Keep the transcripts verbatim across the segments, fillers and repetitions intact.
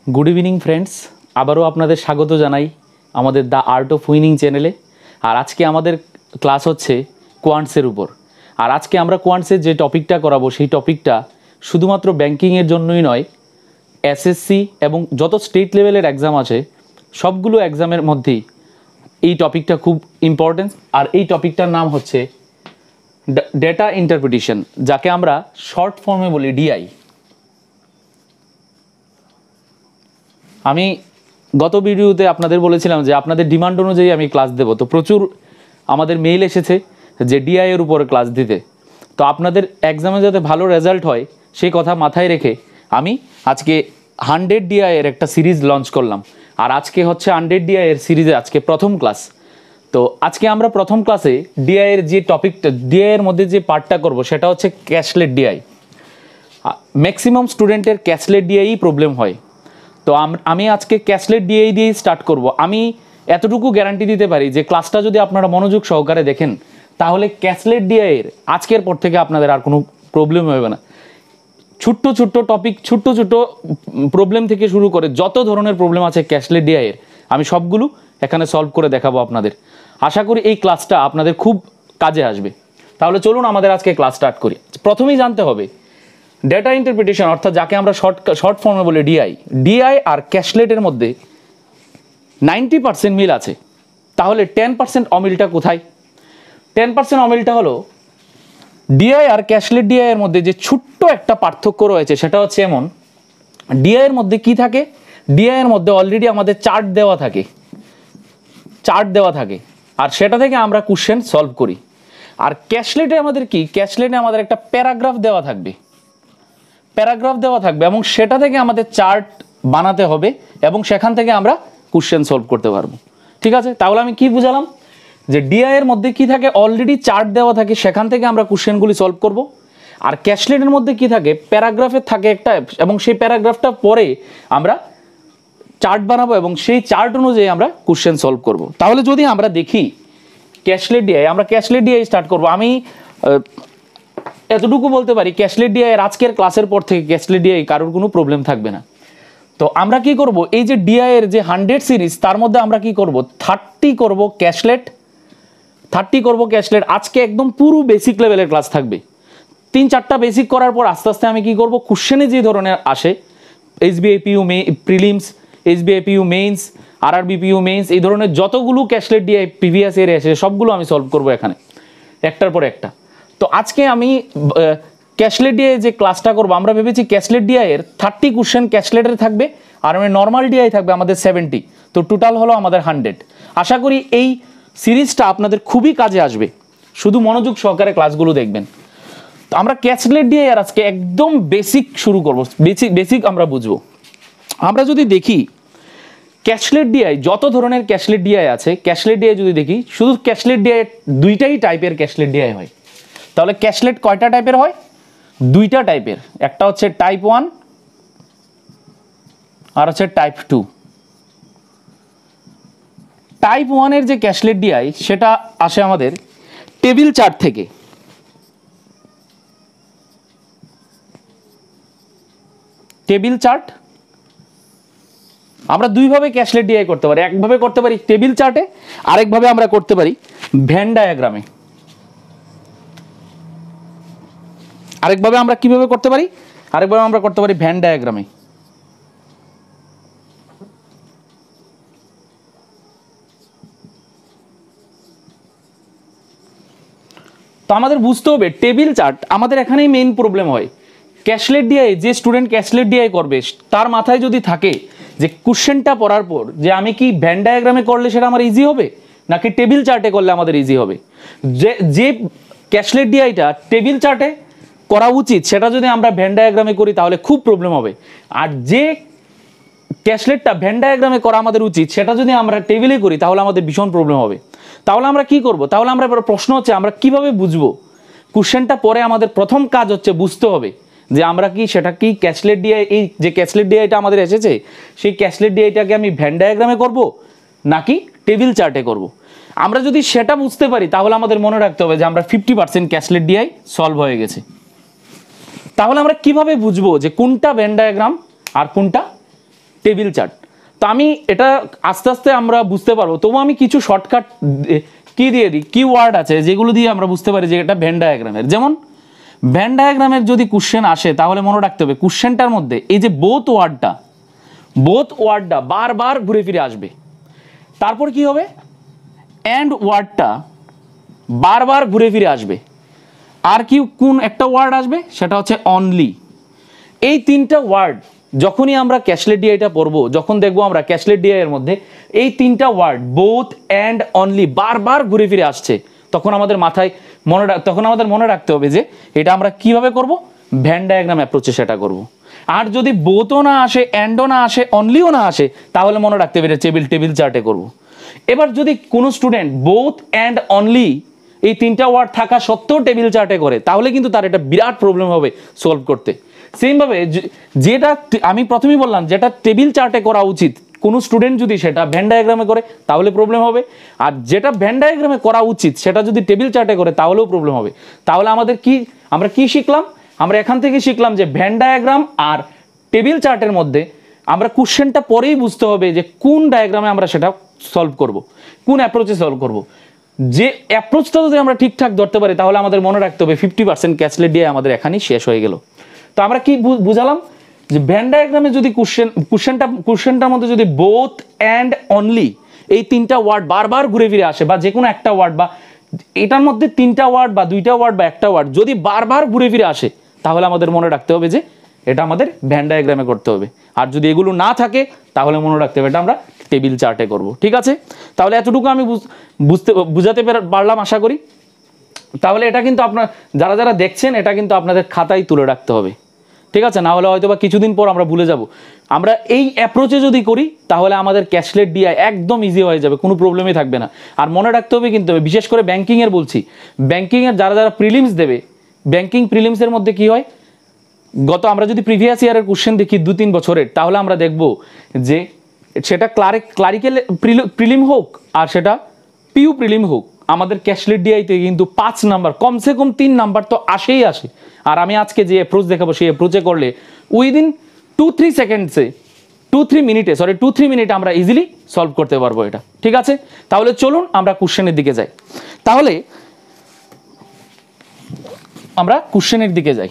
Good evening friends आबारो आपनादेर स्वागत जानाई आमादेर द आर्ट अफ उइनिंग चैनेले। और आज के आमादेर क्लास होच्छे कोয়ান্টসের ऊपर। और आज के आमरा কোয়ান্টসের जे टपिकटा कराबो सेई टपिकटा शुधुमात्र बैंकिंगेर जन्यई नय, एसएससी एबं जत स्टेट लेभेलेर एग्जाम आछे सबगुलो एग्जामेर मध्येई এই टपिकटा खूब इम्पोर्टेंस। और এই टपिकटार नाम होच्छे डेटा इंटारप्रिटेशन, जाके आमरा शर्ट फर्मे बोली डिआई। আমি গত ভিডিওতে আপনাদের বলেছিলাম যে আপনাদের ডিমান্ড অনুযায়ী আমি ক্লাস দেব, তো প্রচুর আমাদের মেইল এসেছে যে ডিআই এর উপরে ক্লাস দিতে। তো আপনাদের এক্সামে যাতে ভালো রেজাল্ট হয় সেই কথা মাথায় রেখে আমি আজকে হান্ড্রেড ডিআই এর একটা সিরিজ লঞ্চ করলাম। আর আজকে হচ্ছে হান্ড্রেড ডিআই এর সিরিজে আজকে প্রথম ক্লাস। তো আজকে আমরা প্রথম ক্লাসে ডিআই এর যে টপিকটা, ডিআই এর মধ্যে যে পার্টটা করব সেটা হচ্ছে ক্যাশলেট ডিআই। ম্যাক্সিমাম স্টুডেন্টের ক্যাশলেট ডিআই প্রবলেম হয়। তো আমি আজকে ক্যাশলেট ডিআই দিয়ে স্টার্ট করব। আমি এতটুকু গ্যারান্টি দিতে পারি যে ক্লাসটা যদি আপনারা মনোযোগ সহকারে দেখেন তাহলে ক্যাশলেট ডিআই এর আজকের পর থেকে আপনাদের আর কোনো প্রবলেম হবে না। ছোট্ট ছোট্ট টপিক, ছোট্ট ছোট্ট প্রবলেম থেকে শুরু করে যত ধরনের প্রবলেম আছে ক্যাশলেট ডিআই এর আমি সবগুলো এখানে সলভ করে দেখাবো আপনাদের। আশা করি এই ক্লাসটা আপনাদের খুব কাজে আসবে। তাহলে চলুন আমাদের আজকে ক্লাস স্টার্ট করি। প্রথমেই জানতে হবে डेटा इंटरप्रिटेशन अर्थात जाके आमरा शर्ट शर्ट फर्मे बोली डिआई। डिआई और कैशलेटर मध्य नाइनटी पार्सेंट मिल आछे, ताहले टेन पार्सेंट अमिलटा कोथाय? टेन पार्सेंट अमिलटा हलो डिआई और कैशलेट डिआई एर मध्य जे छोट्ट एकटा पार्थक्य रयेछे सेटा हच्छे एमन, डिआई एर मध्य कि थाके, डिआई एर मध्य अलरेडी आमादेर चार्ट देওয়া থাকে, चार्ट देওয়া থাকে और सेटा थेके आमरा कोश्चेन सल्व करी। और कैशलेटे आमादेर कि, कैशलेटे आमादेर एकटा प्याराग्राफ देওয়া থাকবে, প্যারাগ্রাফ দেওয়া থাকবে এবং সেটা থেকে আমাদের চার্ট বানাতে হবে এবং সেখান থেকে আমরা কোশ্চেন সলভ করতে পারবো। ঠিক আছে, তাহলে আমি কি বুঝালাম যে ডিআই এর মধ্যে কি থাকে, অলরেডি চার্ট দেওয়া থাকে, সেখান থেকে আমরা কোশ্চেনগুলি সলভ করব। আর ক্যাশলেটের মধ্যে কি থাকে, প্যারাগ্রাফে থাকে একটা এবং সেই প্যারাগ্রাফটা পরে আমরা চার্ট বানাবো এবং সেই চার্ট অনুযায়ী আমরা কোশ্চেন সলভ করব। তাহলে যদি আমরা দেখি ক্যাশলেট ডিআই, আমরা ক্যাশলেট ডিআই স্টার্ট করব। আমি এতটুকু বলতে পারি ক্যাশলেট ডিআই এর আজকের ক্লাসের পর থেকে ক্যাশলেট ডিআই কারোর কোনো প্রবলেম থাকবে না। তো আমরা কি করব, এই যে ডিআই এর যে হান্ড্রেড সিরিজ তার মধ্যে আমরা কি করব, থার্টি করব ক্যাশলেট, থার্টি করব ক্যাশলেট। আজকে একদম পুরো বেসিক লেভেলের ক্লাস থাকবে। তিন চারটা বেসিক করার পর আস্তে আস্তে আমি কি করব, কোশ্চেনে যে ধরনের আসে এসবিআই পিইউ মে prelims, SBI PO mains, RRB PO mains, এই ধরনের যতগুলো ক্যাশলেট ডিআই প্রিভিয়াস ইয়ারে আসে সবগুলো আমি সলভ করব এখানে একটার পর একটা। তো আজকে আমি ক্যাশলেট ডিআই যে ক্লাসটা করব, আমরা ভেবেছি ক্যাশলেট ডিআই এর থার্টি কোশ্চেন ক্যাশলেটের থাকবে আর আমি নর্মাল ডিআই থাকবে আমাদের সেভেন্টি, তো টোটাল হলো আমাদের হান্ড্রেড। আশা করি এই সিরিজটা আপনাদের খুবই কাজে আসবে, শুধু মনোযোগ সহকারে ক্লাসগুলো দেখবেন। তো আমরা ক্যাশলেট ডিআই আর আজকে একদম বেসিক শুরু করব, বেসিক বেসিক আমরা বুঝবো। আমরা যদি দেখি ক্যাশলেট ডিআই, যত ধরনের ক্যাশলেট ডিআই আছে, ক্যাশলেট ডিআই যদি দেখি শুধু ক্যাশলেট ডিআই দুইটাই টাইপের ক্যাশলেট ডিআই হয়। তাহলে ক্যাশলেট কয়টা টাইপের হয়? দুইটা টাইপের, একটা হচ্ছে টাইপ ওয়ান আর হচ্ছে টাইপ টু। টাইপ ওয়ানের যে ক্যাশলেট ডিআই সেটা আসে আমাদের টেবিল চার্ট থেকে। টেবিল চার্ট আমরা দুইভাবে ক্যাশলেট ডিআই করতে পারি, একভাবে করতে পারি টেবিল চার্টে, আরেকভাবে আমরা করতে পারি ভেন ডায়াগ্রামে। আরেকভাবে আমরা কিভাবে করতে পারি, আরেকভাবে আমরা করতে পারি ভেন ডায়াগ্রামে। তো আমাদের বুঝতে হবে টেবিল চার্ট আমাদের এখানেই মেইন প্রবলেম হয়। ক্যাশলেট ডিআই যে স্টুডেন্ট ক্যাশলেট ডিআই করবে তার মাথায় যদি থাকে যে কোশ্চেনটা পড়ার পর যে আমি কি ভেন ডায়াগ্রামে করলে সেটা আমার ইজি হবে নাকি টেবিল চার্টে করলে আমাদের ইজি হবে, যে যে ক্যাশলেট ডিআইটা টেবিল চার্টে করা উচিত সেটা যদি আমরা ভেন ডায়াগ্রামে করি তাহলে খুব প্রবলেম হবে। আর যে ক্যাশলেটটা ভেন ডায়াগ্রামে করা আমাদের উচিত সেটা যদি আমরা টেবিলে করি তাহলে আমাদের ভীষণ প্রবলেম হবে। তাহলে আমরা কি করব, তাহলে আমরা প্রশ্ন হচ্ছে আমরা কিভাবে বুঝবো কোশ্চেনটা পরে? আমাদের প্রথম কাজ হচ্ছে বুঝতে হবে যে আমরা কি সেটা কি ক্যাশলেট ডিআই, এই যে ক্যাশলেট ডিআইটা আমাদের এসেছে সেই ক্যাশলেট ডিআইটাকে আমি ভেন ডায়াগ্রামে করব নাকি টেবিল চার্টে করব। আমরা যদি সেটা বুঝতে পারি তাহলে আমাদের মনে রাখতে হবে যে আমরা fifty percent caselet DI solve হয়ে গেছে। তাহলে আমরা কিভাবে বুঝবো যে কোনটা ভেন ডায়াগ্রাম আর কোনটা টেবিল চার্ট। তো আমি এটা আস্তে আস্তে আমরা বুঝতে পারবো, তবু আমি কিছু শর্টকাট কি দিয়ে দিই, কি ওয়ার্ড আছে যেগুলো দিয়ে আমরা বুঝতে পারি যে এটা ভেন ডায়াগ্রামের। যেমন ভেন ডায়াগ্রামের যদি কোশ্চেন আসে তাহলে মনে রাখতে হবে কোশ্চেনটার মধ্যে এই যে বোথ ওয়ার্ডটা বোথ ওয়ার্ডটা বারবার ঘুরে ফিরে আসবে। তারপর কি হবে, অ্যান্ড ওয়ার্ডটা বারবার ঘুরে ফিরে আসবে। আর কি কোন একটা ওয়ার্ড আসবে, সেটা হচ্ছে অনলি। এই তিনটা ওয়ার্ড যখনই আমরা ক্যাশলেট ডিআইটা পড়বো, যখন দেখবো আমরা ক্যাশলেট ডিআই এর মধ্যে এই তিনটা ওয়ার্ড বোথ অ্যান্ড অনলি বারবার ঘুরে ফিরে আসছে, তখন আমাদের মাথায় মনে তখন আমাদের মনে রাখতে হবে যে এটা আমরা কিভাবে করব, ভেন ডায়াগ্রাম অ্যাপ্রোচে সেটা করব। আর যদি বোথও না আসে, অ্যান্ডও না আসে, অনলিও না আসে, তাহলে মনে রাখতে হবে টেবিল টেবিল চার্টে করব। এবার যদি কোনো স্টুডেন্ট বোথ অ্যান্ড অনলি এই তিনটা ওয়ার্ড থাকা সত্ত্বেও টেবিল চার্টে করে, তাহলে কিন্তু তার এটা বিরাট প্রবলেম হবে সলভ করতে। সেমভাবে যেটা আমি প্রথমেই বললাম, যেটা টেবিল চার্টে করা উচিত কোনো স্টুডেন্ট যদি সেটা ভেন ডায়াগ্রামে করে তাহলে প্রবলেম হবে, আর যেটা ভেন ডায়াগ্রামে করা উচিত সেটা যদি টেবিল চার্টে করে তাহলেও প্রবলেম হবে। তাহলে আমাদের কি আমরা কি শিখলাম, আমরা এখান থেকে শিখলাম যে ভেন ডায়াগ্রাম আর টেবিল চার্টের মধ্যে আমরা কোশ্চেনটা পরেই বুঝতে হবে যে কোন ডায়াগ্রামে আমরা সেটা সলভ করব, কোন অ্যাপ্রোচে সলভ করব। যে অ্যাপ্রোচটা যদি আমরা ঠিকঠাক ধরতে পারি তাহলে আমাদের মনে রাখতে হবে ফিফটি পার্সেন্ট ক্যাশলেট দিয়ে আমাদের এখানেই শেষ হয়ে গেল। তো আমরা কি বুঝালাম যে ভেন ডায়াগ্রামে যদি কোশ্চেন কোশ্চেনটা কোশ্চেনটার মধ্যে যদি বোথ অ্যান্ড অনলি এই তিনটা ওয়ার্ড বারবার ঘুরে ফিরে আসে, বা যে কোনো একটা ওয়ার্ড, বা এটার মধ্যে তিনটা ওয়ার্ড বা দুইটা ওয়ার্ড বা একটা ওয়ার্ড যদি বারবার ঘুরে ফিরে আসে, তাহলে আমাদের মনে রাখতে হবে যে এটা আমাদের ভেন ডায়াগ্রামে করতে হবে। আর যদি এগুলো না থাকে তাহলে মনে রাখতে হবে এটা আমরা টেবিল চার্টে করব। ঠিক আছে, তাহলে এতটুকু আমি বুঝতে বুঝাতে পারলাম আশা করি। তাহলে এটা কিন্তু আপনার যারা যারা দেখছেন এটা কিন্তু আপনাদের খাতায় তুলে রাখতে হবে, ঠিক আছে, না হলে হয়তো বা কিছুদিন পর আমরা ভুলে যাব। আমরা এই অ্যাপ্রোচে যদি করি তাহলে আমাদের ক্যাশলেট ডিআই একদম ইজি হয়ে যাবে, কোনো প্রবলেমই থাকবে না। আর মনে রাখতে হবে কিন্তু, বিশেষ করে ব্যাংকিংয়ের বলছি, ব্যাংকিংয়ের যারা যারা প্রিলিমস দেবে, ব্যাংকিং প্রিলিমসের মধ্যে কি হয়, গত আমরা যদি প্রিভিয়াস ইয়ারের কোশ্চেন দেখি দু তিন বছরের, তাহলে আমরা দেখব যে সেটা ক্লারিক ক্লারিক্যাল প্রিলিম হোক আর সেটা পিইউ প্রিলিম হোক, আমাদের ক্যাশলেট ডিআইতে কিন্তু পাঁচ নাম্বার কমসে কম তিন নাম্বার তো আসেই আসে। আর আমি আজকে যে অ্যাপ্রোচ দেখাবো সেই অ্যাপ্রোচে করলে উইদিন টু থ্রি সেকেন্ডসে টু থ্রি মিনিটে সরি টু থ্রি মিনিটে আমরা ইজিলি সলভ করতে পারবো এটা। ঠিক আছে, তাহলে চলুন আমরা কোশ্চেনের দিকে যাই। তাহলে আমরা কোশ্চেনের দিকে যাই।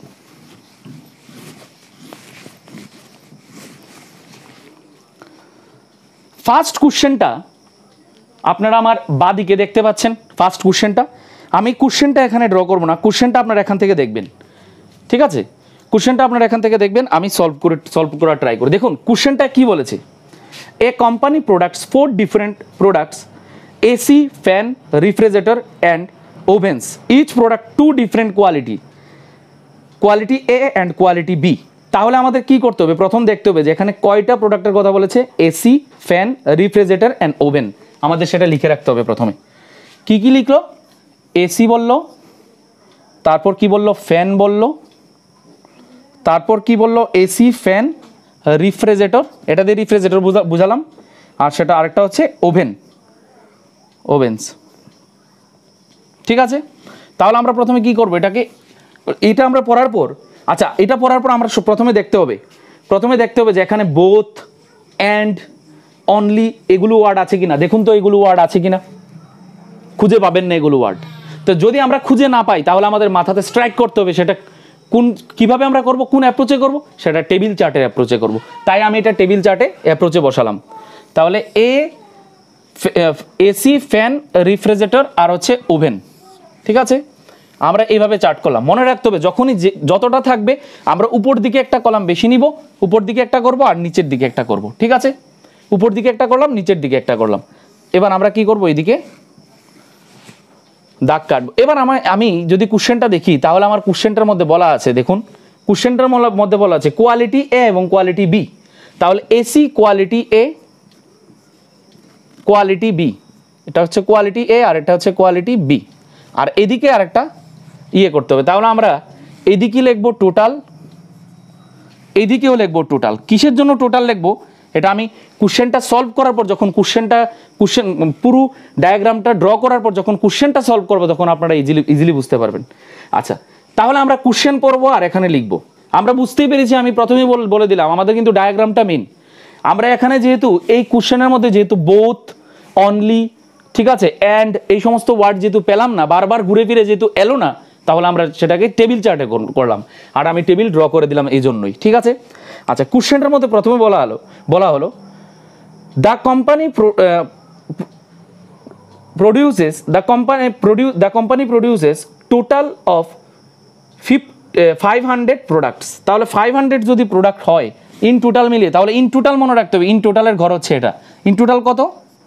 ফার্স্ট কোশ্চেনটা আপনারা আমার বাদিকে দেখতে পাচ্ছেন। ফার্স্ট কোশ্চেনটা আমি কোশ্চেনটা এখানে ড্র করব না, কোশ্চেনটা আপনারা এখান থেকে দেখবেন। ঠিক আছে, কোশ্চেনটা আপনারা এখান থেকে দেখবেন, আমি সলভ করে সলভ করার ট্রাই করি। দেখুন কোশ্চেনটা কি বলেছে, a company products four different products AC, fan, refrigerator and ovens, each product two different quality, quality A and quality B. তাহলে আমাদের কি করতে হবে, প্রথম দেখতে হবে যে এখানে কয়টা প্রোডাক্টের কথা বলেছে, AC, fan, refrigerator and oven. আমাদের সেটা লিখে রাখতে হবে। প্রথমে কি কি লিখলো, এসি বলল, তারপর কি বলল, ফ্যান বলল, তারপর কি বলল, এসি, ফ্যান, রেফ্রিজারেটর, এটা দিয়ে রেফ্রিজারেটর বুঝালাম, আর সেটা আরেকটা হচ্ছে ওভেন, ওভেন্স। ঠিক আছে, তাহলে আমরা প্রথমে কি করব, এটাকে এটা আমরা পড়ার পর, আচ্ছা এটা পড়ার পর আমরা প্রথমে দেখতে হবে প্রথমে দেখতে হবে যে এখানে বোথ, অ্যান্ড, অনলি এগুলো ওয়ার্ড আছে কিনা। দেখুন তো এগুলো ওয়ার্ড আছে কিনা, খুঁজে পাবেন না এগুলো ওয়ার্ড। তো যদি আমরা খুঁজে না পাই তাহলে আমাদের মাথাতে স্ট্রাইক করতে হবে সেটা কোন কিভাবে আমরা করব, কোন অ্যাপ্রোচে করব, সেটা টেবিল চার্টের অ্যাপ্রোচে করব। তাই আমি এটা টেবিল চার্টে অ্যাপ্রোচে বসালাম। তাহলে এ এসি, ফ্যান, রেফ্রিজারেটর আর হচ্ছে ওভেন। ঠিক আছে, আমরা এইভাবে চার্ট করলাম। মনে রাখতে হবে যখনই যে যতটা থাকবে আমরা উপর দিকে একটা কলাম বেশি নিব, উপর দিকে একটা করব আর নিচের দিকে একটা করব। ঠিক আছে, উপর দিকে একটা করলাম, নিচের দিকে একটা করলাম। এবার আমরা কি করব, এইদিকে দাগ কাটবো। এবার আমার আমি যদি কোশ্চেনটা দেখি তাহলে আমার কোশ্চেনটার মধ্যে বলা আছে, দেখুন কোশ্চেনটার মধ্যে বলা আছে কোয়ালিটি এ এবং কোয়ালিটি বি। তাহলে AC quality A, quality B, এটা হচ্ছে কোয়ালিটি এ আর এটা হচ্ছে কোয়ালিটি বি। আর এদিকে আরেকটা ইয়ে করতে হবে। তাহলে আমরা এদিকে লিখবো টোটাল, এদিকেও লিখবো টোটাল। কিসের জন্য টোটাল লিখবো, এটা আমি কোশ্চেনটা সলভ করার পর, যখন কোশ্চেনটা কোশ্চেন পুরো ডায়াগ্রামটা ড্র করার পর যখন কোশ্চেনটা সলভ করবো তখন আপনারা ইজিলি ইজিলি বুঝতে পারবেন। আচ্ছা, তাহলে আমরা কোশ্চেন পড়বো আর এখানে লিখবো। আমরা বুঝতেই পেরেছি, আমি প্রথমেই বলে দিলাম আমাদের কিন্তু ডায়াগ্রামটা মেন। আমরা এখানে যেহেতু এই কোশ্চেনের মধ্যে যেহেতু বোথ, অনলি, ঠিক আছে, অ্যান্ড এই সমস্ত ওয়ার্ড যেহেতু পেলাম না, বারবার ঘুরে ফিরে যেহেতু এলো না, তাহলে আমরা সেটাকে টেবিল চার্টে করলাম, আর আমি টেবিল ড্র করে দিলাম এই জন্যই, ঠিক আছে। আচ্ছা, কোশ্চেনটার মধ্যে প্রথমে বলা হলো বলা হলো the company produces the company produce the company produces total of fif five hundred products. তাহলে ফাইভ হান্ড্রেড যদি প্রোডাক্ট হয় ইন টোটাল মিলিয়ে, তাহলে ইন টোটাল মনে রাখতে হবে, ইন টোটালের ঘর হচ্ছে এটা, ইন টোটাল কত,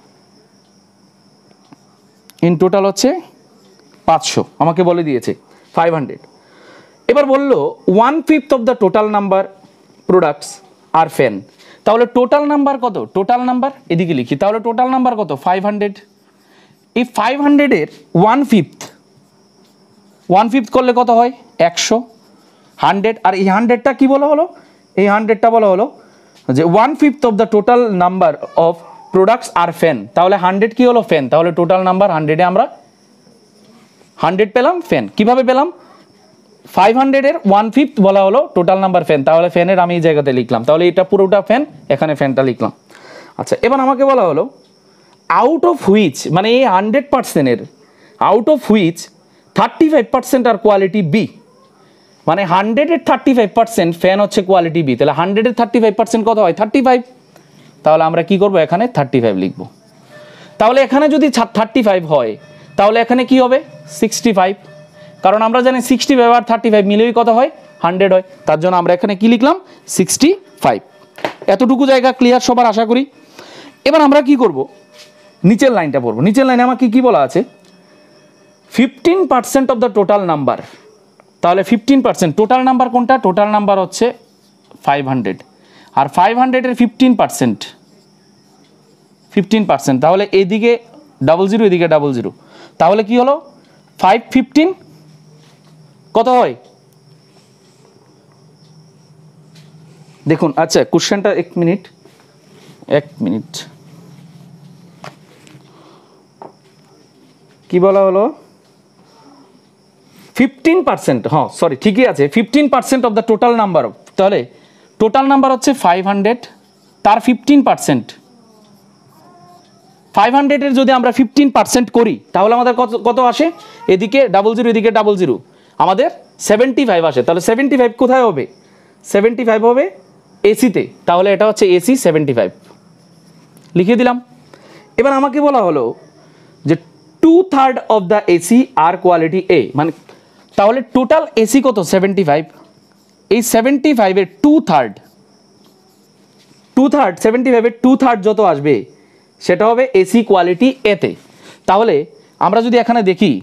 ইন টোটাল হচ্ছে পাঁচশো, আমাকে বলে দিয়েছে ফাইভ হান্ড্রেড। এবার বললো one fifth of the total number products আর ফ্যান। তাহলে টোটাল নাম্বার কত, টোটাল নাম্বার এদিকে লিখি, তাহলে টোটাল নাম্বার কত ফাইভ হান্ড্রেড। এই ফাইভ হান্ড্রেডের ওয়ান ফিফথ ওয়ান ফিফথ করলে কত হয় একশো, হান্ড্রেড, আর এই হান্ড্রেডটা কি বলা হলো, এই হান্ড্রেডটা বলা হলো যে one fifth of the total number of products আর ফ্যান। তাহলে হান্ড্রেড কি হলো ফ্যান, তাহলে টোটাল নাম্বার হান্ড্রেডে আমরা হান্ড্রেড পেলাম, ফ্যান কিভাবে পেলাম, ফাইভ হান্ড্রেডের ওয়ান ফিফথ বলা হলো টোটাল নাম্বার ফ্যান, তাহলে ফ্যানের আমি এই জায়গাতে লিখলাম, তাহলে এটা পুরোটা ফ্যান, এখানে ফ্যানটা লিখলাম। আচ্ছা, এবার আমাকে বলা হলো আউট অফ হুইচ, মানে এই হান্ড্রেড পার্সেন্টের out of which thirty five percent আর কোয়ালিটি বি, মানে হান্ড্রেডের থার্টি ফাইভ পার্সেন্ট ফ্যান হচ্ছে কোয়ালিটি বি, তাহলে হান্ড্রেডের থার্টি ফাইভ পার্সেন্ট কত হয় থার্টি ফাইভ, তাহলে আমরা কি করব এখানে থার্টি ফাইভ লিখবো। তাহলে এখানে যদি থার্টি ফাইভ হয় তাহলে এখানে কি হবে সিক্সটি ফাইভ, কারণ আমরা জানি সিক্সটি ফাইভ আর থার্টি ফাইভ মিলেই কত হয় হান্ড্রেড হয়, তার জন্য আমরা এখানে কি লিখলাম সিক্সটি ফাইভ। এতটুকু জায়গা ক্লিয়ার সবার আশা করি। এবার আমরা কি করব, নিচের লাইনটা পড়বো। নিচের লাইনে আমাকে কি বলা আছে, fifteen percent of the total number, তাহলে ফিফটিন পার্সেন্ট টোটাল নাম্বার কোনটা, টোটাল নাম্বার হচ্ছে ফাইভ হান্ড্রেড, আর ফাইভ হান্ড্রেডের ফিফটিন পার্সেন্ট ফিফটিন পার্সেন্ট তাহলে এইদিকে ডাবল জিরো এদিকে ডাবল জিরো, তাহলে কি হলো ফাইভ ফিফটিন কত হয় দেখুন। আচ্ছা, কোশ্চেনটা এক মিনিট এক মিনিট কি বলা হলো, ফিফটিন পার্সেন্ট, হ্যাঁ সরি ঠিকই আছে, fifteen percent of the total number, তাহলে টোটাল নাম্বার হচ্ছে ফাইভ হান্ড্রেড, তার ফিফটিন পার্সেন্ট, ফাইভ হান্ড্রেডের যদি আমরা ফিফটিন পার্সেন্ট করি তাহলে আমাদের কত কত আসে, এদিকে ডাবল জিরো এদিকে ডাবল জিরো, আমাদের সেভেন্টি ফাইভ আসে। তাহলে সেভেন্টি ফাইভ কোথায় হবে, সেভেন্টি ফাইভ হবে এসিতে, তাহলে এটা হচ্ছে এসি সেভেন্টি ফাইভ লিখে দিলাম। এবার আমাকে বলা হলো যে two third of the AC আর কোয়ালিটি এ, মানে তাহলে টোটাল এসি কত সেভেন্টি ফাইভ, এই সেভেন্টি ফাইভের two third two third seventy ফাইভের টু থার্ড যত আসবে সেটা হবে এসি কোয়ালিটি এতে। তাহলে আমরা যদি এখানে দেখি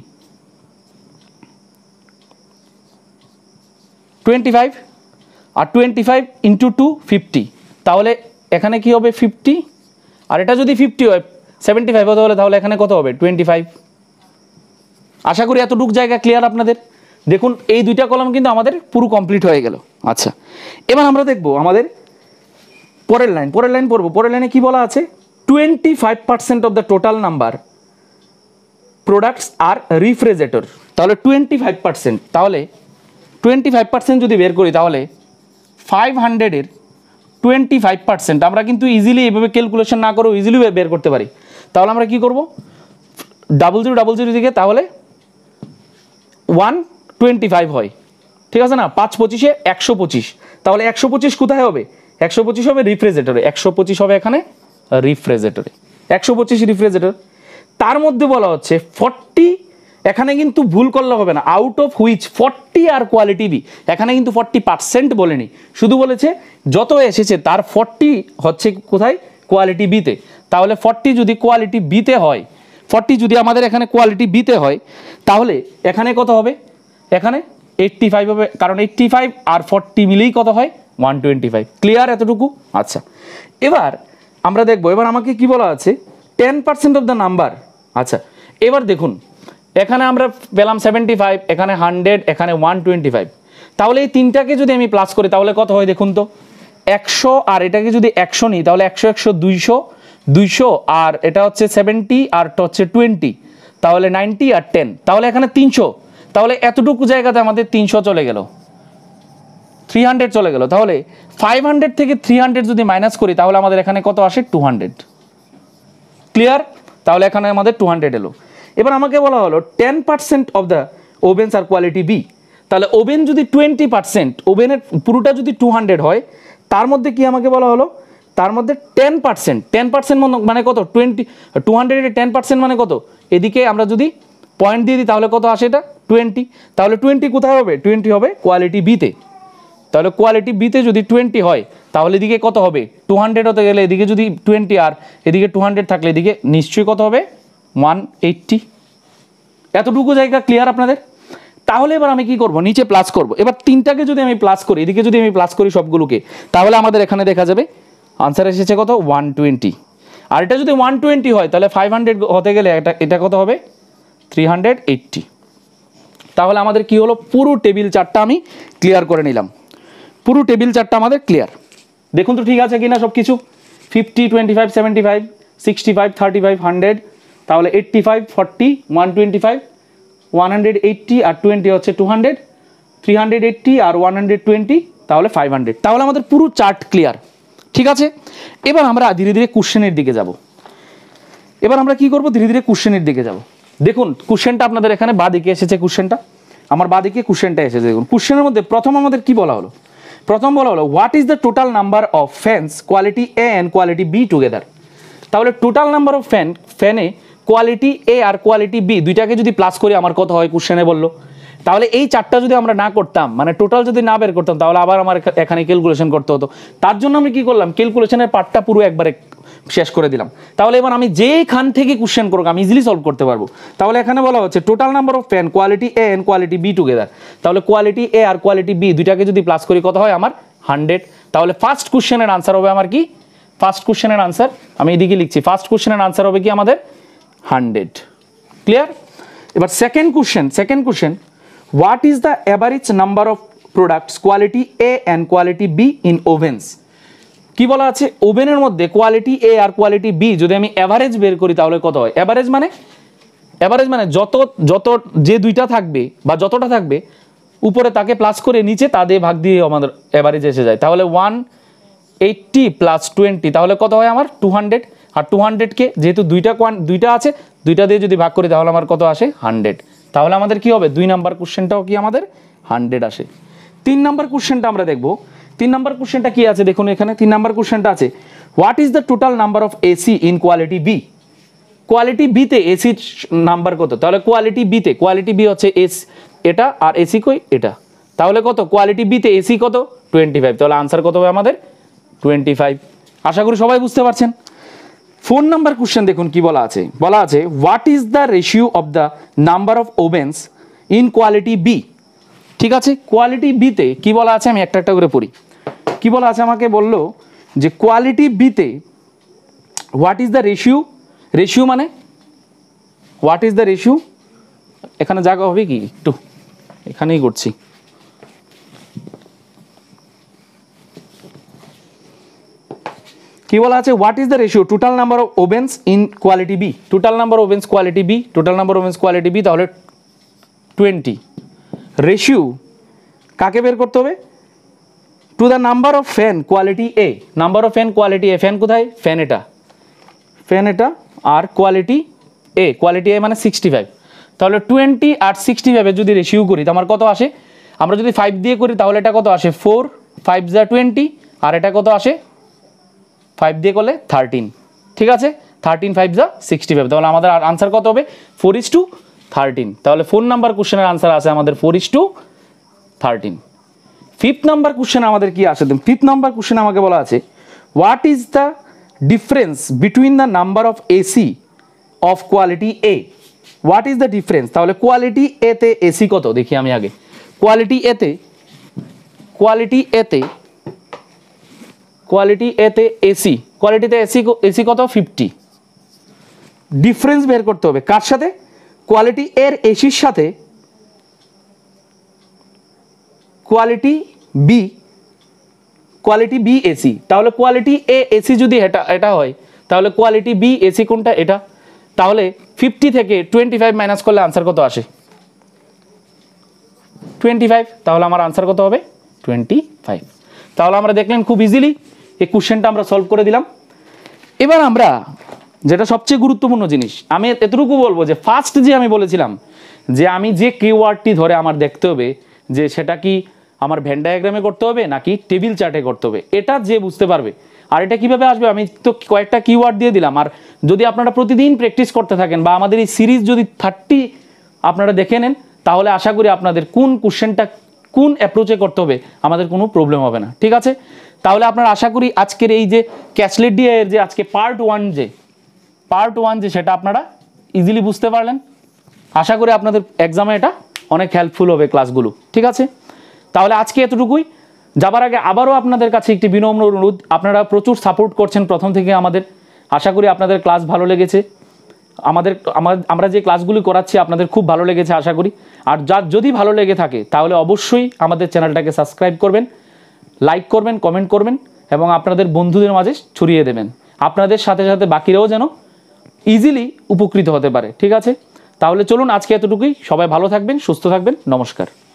টোয়েন্টি ফাইভ আর twenty five into two fifty, তাহলে এখানে কি হবে ফিফটি, আর এটা যদি ফিফটি হয় সেভেন্টি ফাইভ হতে হলে তাহলে এখানে কত হবে টোয়েন্টি ফাইভ। আশা করি এতটুকু জায়গা ক্লিয়ার আপনাদের। দেখুন এই দুইটা কলাম কিন্তু আমাদের পুরো কমপ্লিট হয়ে গেল। আচ্ছা, এবার আমরা দেখব আমাদের পরের লাইন, পরের লাইন পড়বো। পরের লাইনে কি বলা আছে, twenty five percent of the total number products আর রিফ্রিজারেটর, তাহলে টোয়েন্টি ফাইভ পার্সেন্ট, তাহলে টোয়েন্টি ফাইভ পার্সেন্ট যদি বের করি তাহলে ফাইভ হান্ড্রেডের টোয়েন্টি ফাইভ পার্সেন্ট আমরা কিন্তু ইজিলি এভাবে ক্যালকুলেশন না করেও ইজিলি বের করতে পারি। তাহলে আমরা কি করব, ডাবল জিরো ডাবল জিরো দিকে তাহলে ওয়ান টোয়েন্টি ফাইভ হয়, ঠিক আছে না, পাঁচ পঁচিশে একশো পঁচিশ, তাহলে একশো পঁচিশ কোথায় হবে, একশো পঁচিশ হবে রিফ্রিজারেটরে, একশো পঁচিশ হবে এখানে রিফ্রিজারেটরে, একশো পঁচিশ রিফ্রিজারেটর। তার মধ্যে বলা হচ্ছে ফর্টি, এখানে কিন্তু ভুল করলে হবে না, আউট অফ হুইচ ফর্টি আর কোয়ালিটি বি, এখানে কিন্তু ফর্টি পার্সেন্ট বলেনি, শুধু বলেছে যত এসেছে তার ফর্টি হচ্ছে কোথায় কোয়ালিটি বিতে। তাহলে ফর্টি যদি কোয়ালিটি বিতে হয়, ফর্টি যদি আমাদের এখানে কোয়ালিটি বিতে হয় তাহলে এখানে কত হবে, এখানে এইট্টি ফাইভ হবে, কারণ এইট্টি ফাইভ আর ফর্টি মিলেই কত হয় ওয়ান টোয়েন্টি ফাইভ। ক্লিয়ার এতটুকু? আচ্ছা, এবার আমরা দেখবো, এবার আমাকে কি বলা আছে, ten percent of the number. আচ্ছা, এবার দেখুন এখানে আমরা পেলাম সেভেন্টি ফাইভ, এখানে হান্ড্রেড, এখানে ওয়ান টোয়েন্টি ফাইভ, তাহলে এই তিনটাকে যদি আমি প্লাস করি তাহলে কত হয় দেখুন তো, একশো আর এটাকে যদি একশো নিই তাহলে একশো একশো দুইশো, দুইশো আর এটা হচ্ছে সেভেন্টি আর হচ্ছে টোয়েন্টি, তাহলে নাইনটি আর টেন, তাহলে এখানে তিনশো, তাহলে এতটুকু জায়গাতে আমাদের তিনশো চলে গেল, থ্রি হান্ড্রেড চলে গেল, তাহলে ফাইভ হান্ড্রেড থেকে থ্রি হান্ড্রেড যদি মাইনাস করি তাহলে আমাদের এখানে কত আসে, টু হান্ড্রেড। ক্লিয়ার? তাহলে এখানে আমাদের টু হান্ড্রেড এলো। এবার আমাকে বলা হলো ten percent of the ovens আর কোয়ালিটি বি। তাহলে ওভেন যদি টোয়েন্টি পার্সেন্ট, ওভেনের পুরোটা যদি টু হান্ড্রেড হয়, তার মধ্যে কি আমাকে বলা হলো, তার মধ্যে টেন পার্সেন্ট, টেন পার্সেন্ট মানে কত, টোয়েন্টি, টু হান্ড্রেডের টেন পার্সেন্ট মানে কত, এদিকে আমরা যদি পয়েন্ট দিয়ে দিই তাহলে কত আসে, এটা টোয়েন্টি। তাহলে টোয়েন্টি কোথায় হবে, টোয়েন্টি হবে কোয়ালিটি বিতে। তাহলে কোয়ালিটি বিতে যদি টোয়েন্টি হয় তাহলে এদিকে কত হবে, টু হান্ড্রেড হতে গেলে এদিকে যদি টোয়েন্টি আর এদিকে টু হান্ড্রেড থাকলে এদিকে নিশ্চয়ই কত হবে, ওয়ান এইট্টি। এতটুকু জায়গা ক্লিয়ার আপনাদের? তাহলে এবার আমি কি করব, নিচে প্লাস করব। এবার তিনটাকে যদি আমি প্লাস করি, এদিকে যদি আমি প্লাস করি সবগুলোকে, তাহলে আমাদের এখানে দেখা যাবে আনসার এসেছে কত, ওয়ান টোয়েন্টি। আর এটা যদি ওয়ান টোয়েন্টি হয় তাহলে ফাইভ হান্ড্রেড হতে গেলে এটা এটা কত হবে, থ্রি হান্ড্রেড এইট্টি। তাহলে আমাদের কি হলো, পুরো টেবিল চারটা আমি ক্লিয়ার করে নিলাম। পুরো টেবিল চারটা আমাদের ক্লিয়ার। দেখুন তো ঠিক আছে কিনা সব কিছু। Fifty, twenty five, seventy five, sixty five, thirty five, hundred, তাহলে eighty five, forty, one twenty five, one hundred eighty আর টোয়েন্টি হচ্ছে two hundred, three hundred eighty আর ওয়ান হান্ড্রেড টোয়েন্টি, তাহলে ফাইভ হান্ড্রেড। তাহলে আমাদের পুরো চার্ট ক্লিয়ার। ঠিক আছে, এবার আমরা ধীরে ধীরে কোশ্চেনের দিকে যাব। এবার আমরা কি করব, ধীরে ধীরে কোশ্চেনের দিকে যাব। দেখুন কোশ্চেনটা আপনাদের এখানে বাদিকে এসেছে, কোশ্চেনটা আমার বাদিকে কোশ্চেনটা এসেছে। দেখুন কোশ্চেনের মধ্যে প্রথম আমাদের কি বলা হলো, প্রথম বলা হলো what is the total number of fans quality A and quality B together. তাহলে টোটাল নাম্বার অফ ফ্যান, ফ্যানে কোয়ালিটি এ আর কোয়ালিটি বি দুইটাকে যদি প্লাস করি আমার কত হয়, কোশ্চেনে বললো। তাহলে এই চারটা যদি আমরা না করতাম, মানে টোটাল যদি না বের করতাম, তাহলে আবার আমার এখানে ক্যালকুলেশন করতে হতো। তার জন্য আমি কি করলাম, ক্যালকুলেশনের পার্টটা পুরো একবারে শেষ করে দিলাম। তাহলে এবার আমি যেখান থেকে কোশ্চেন করবো আমি ইজিলি সলভ করতে পারবো। তাহলে এখানে বলা হচ্ছে total number of fan quality A and quality B together. তাহলে কোয়ালিটি এ আর কোয়ালিটি বি দুইটাকে যদি প্লাস করি কত হয় আমার, হান্ড্রেড। তাহলে ফার্স্ট কোশ্চেনের আনসার হবে আমার কি, ফার্স্ট কোশ্চেনের আনসার আমি এদিকে লিখছি, ফার্স্ট কোশ্চেনের আনসার হবে কি আমাদের হান্ড্রেড। ক্লিয়ার? এবার second question, second question what is the average number of products quality A and quality B in ovens. কি বলা আছে, ওভেনের মধ্যে কোয়ালিটি এ আর কোয়ালিটি বি যদি আমি অ্যাভারেজ বের করি তাহলে কত হয়। অ্যাভারেজ মানে, অ্যাভারেজ মানে যত যত যে দুইটা থাকবে বা যতটা থাকবে উপরে তাকে প্লাস করে নিচে তা দিয়ে ভাগ দিয়ে আমাদের অ্যাভারেজ এসে যায়। তাহলে ওয়ান এইট্টি প্লাস টোয়েন্টি তাহলে কত হয় আমার, টু হান্ড্রেড। আর টু হান্ড্রেডকে যেহেতু দুইটা কোয়ান দুইটা আছে, দুইটা দিয়ে যদি ভাগ করি তাহলে আমার কত আসে, হান্ড্রেড। তাহলে আমাদের কি হবে, দুই নাম্বার কোশ্চেনটাও কি আমাদের হান্ড্রেড আসে। তিন নাম্বার কোশ্চেনটা আমরা দেখব। তিন নাম্বার কোশ্চেনটা কি আছে দেখুন, এখানে তিন নাম্বার কোশ্চেনটা আছে what is the total number of AC in quality B. Quality বিতে এসির নাম্বার কত, তাহলে কোয়ালিটি বিতে, কোয়ালিটি বি হচ্ছে এস এটা আর এসি কই এটা, তাহলে কত, কোয়ালিটি বিতে এসি কত, টোয়েন্টি ফাইভ। তাহলে আনসার কত হবে আমাদের, টোয়েন্টি ফাইভ। আশা করি সবাই বুঝতে পারছেন। ফোর নাম্বার কোশ্চেন দেখুন কি বলা আছে, বলা আছে what is the ratio of the number of ovens in quality B. ঠিক আছে, কোয়ালিটি বিতে কি বলা আছে আমি একটা একটা করে পড়ি। কি বলা আছে, আমাকে বললো যে কোয়ালিটি বিতে what is the ratio, ratio মানে হোয়াট ইজ দ্য রেশিও, এখানে জায়গা হবে কি একটু, এখানেই করছি। কি বলা আছে, what is the ratio total number of ovens in quality B, total number ovens quality B, total number ovens quality B, তাহলে টোয়েন্টি। রেশিও কাকে বের করতে হবে, to the number of fan quality A, number of fan quality A, fan কোথায়, fan এটা, fan এটা, আর quality A, quality A মানে সিক্সটি ফাইভ। তাহলে টোয়েন্টি আর সিক্সটি ফাইভের যদি রেশিও করি তো আমার কত আসে, আমরা যদি ফাইভ দিয়ে করি তাহলে এটা কত আসে, ফোর, ফাইভ যা টোয়েন্টি, আর এটা কত আসে, ফাইভ দিয়ে করলে থার্টিন। ঠিক আছে, থার্টিন ফাইভ যা সিক্সটি ফাইভ, তাহলে আমাদের আনসার কত হবে, ফোর ইস টু থার্টিন। তাহলে ফোর নাম্বার কোশ্চেনের আনসার আছে আমাদের four is to thirteen. Fifth number question আমাদের কি আছে, ফিফথ নাম্বার কোশ্চেন আমাকে বলা আছে what is the difference between the number of AC of quality A, what is the difference. তাহলে কোয়ালিটি এতে এসি কত দেখি আমি আগে, কোয়ালিটি এতে, কোয়ালিটি এতে, কোয়ালিটি এতে এসি, কোয়ালিটিতে এসি এসি কত, ফিফটি। ডিফারেন্স বের করতে হবে কার সাথে, কোয়ালিটি এর এসির সাথে quality B, quality B AC. তাহলে কোয়ালিটি এ এসি যদি এটা এটা হয় তাহলে কোয়ালিটি বি এসি কোনটা, এটা। তাহলে ফিফটি থেকে টোয়েন্টি ফাইভ মাইনাস করলে আনসার কত আসে, টোয়েন্টি ফাইভ। তাহলে আমার আনসার কত হবে, টোয়েন্টি ফাইভ। তাহলে আমরা দেখলেন খুব ইজিলি এই কোশ্চেনটা আমরা সলভ করে দিলাম। এবার আমরা যেটা সবচেয়ে গুরুত্বপূর্ণ জিনিস, আমি এতটুকু বলবো যে ফার্স্ট যে আমি বলেছিলাম যে আমি যে কিওয়ার্ডটি ধরে আমার দেখতে হবে যে সেটা কি আমার ভেন ডায়াগ্রামে করতে হবে নাকি টেবিল চার্টে করতে হবে, এটা যে বুঝতে পারবে। আর এটা কিভাবে আসবে, আমি তো কয়েকটা কিওয়ার্ড দিয়ে দিলাম। আর যদি আপনারা প্রতিদিন প্র্যাকটিস করতে থাকেন বা আমাদের এই সিরিজ যদি থার্টি আপনারা দেখে নেন, তাহলে আশা করি আপনাদের কোন কোশ্চেনটা কোন অ্যাপ্রোচে করতে হবে আমাদের কোনো প্রবলেম হবে না। ঠিক আছে, তাহলে আপনারা আশা করি আজকের এই যে ক্যাশলেট ডি এর যে আজকে পার্ট ওয়ান যে পার্ট ওয়ান যে সেটা আপনারা ইজিলি বুঝতে পারলেন। আশা করি আপনাদের এক্সামে এটা অনেক হেল্পফুল হবে ক্লাসগুলো। ঠিক আছে, তাহলে আজকে এতটুকুই। যাবার আগে আবারও আপনাদের কাছে একটি বিনম্র অনুরোধ, আপনারা প্রচুর সাপোর্ট করছেন প্রথম থেকে আমাদের, আশা করি আপনাদের ক্লাস ভালো লেগেছে। আমাদের আমরা যে ক্লাসগুলি করাচ্ছি আপনাদের খুব ভালো লেগেছে আশা করি। আর যার যদি ভালো লেগে থাকে তাহলে অবশ্যই আমাদের চ্যানেলটাকে সাবস্ক্রাইব করবেন, লাইক করবেন, কমেন্ট করবেন এবং আপনাদের বন্ধুদের মাঝে ছড়িয়ে দেবেন। আপনাদের সাথে সাথে বাকিরাও যেন ইজিলি উপকৃত হতে পারে। ঠিক আছে, তাহলে চলুন আজকে এতটুকুই। সবাই ভালো থাকবেন, সুস্থ থাকবেন, নমস্কার।